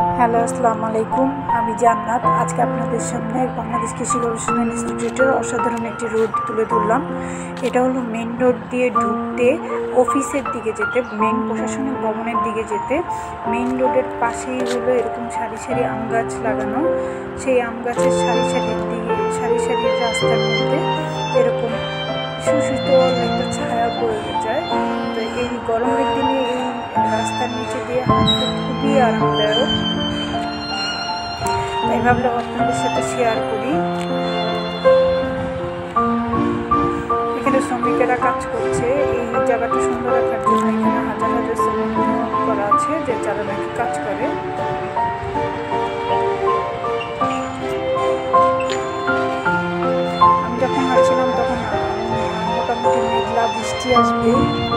Hello, আসসালামু আলাইকুম। আমি জান্নাত। আজকে আপনাদের সামনে বাংলাদেশ কৃষি গবেষণা ইনস্টিটিউটের অসাধারণ একটি রোড তুলে ধরলাম। এটা হলো মেন রোড দিয়ে ঢুকতে, অফিসের দিকে যেতে, মেন প্রশাসনিক ভবনের দিকে যেতে মেন রোডের পাশেই হলো এরকম সারি সারি আম গাছ লাগানো। সেই আম গাছের সারি সারি রাস্তার মধ্যে এরকম সুশীতল একটা ছায়া বয়ে যায়। তো এই গরমের দিনে এই রাস্তার নিচে দিয়ে হাঁটতে খুবই আরামদায়ক। তাই ভাবলাম আপনাদের সাথে শেয়ার করি। এখানে শ্রমিকেরা কাজ করছে এই জায়গাটা সুন্দর রাখার জন্য। এখানে হাজার হাজার শ্রমিক নিয়োগ করা আছে যে যারা নাকি কাজ করে। আমি যখন হাঁটছিলাম তখন মোটামুটি মেঘলা বৃষ্টি আসবে